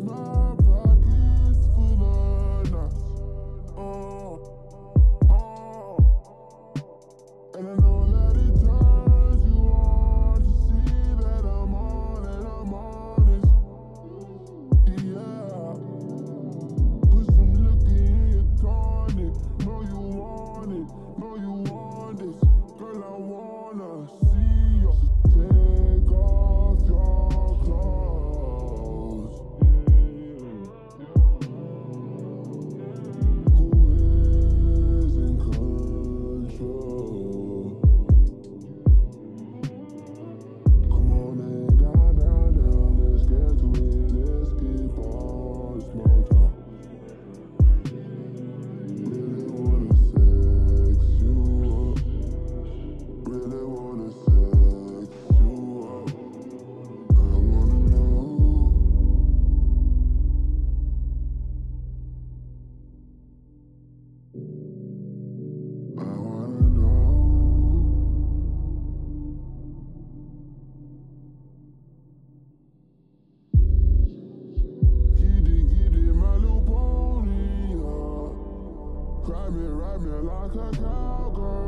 my pockets full of knots. And I know that it turns you on to see that I'm on and I'm honest. Yeah. Put some liquor in your tonic. Know you want it. Know you want this. Girl, I wanna see you. So take off your clothes. Who is in control? Come on and down, let's get to it, let's get all smoked up. Really wanna sex you up, really wanna sex you up. I wanna know. I wanna know. Get it, my little pony, yeah. Ride me like a cowgirl.